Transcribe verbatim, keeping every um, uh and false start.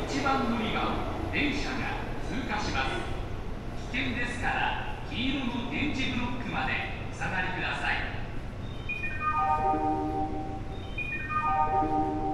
ちばん乗り場を電車が通過します。危険ですから黄色の点字ブロックまでお下がりください。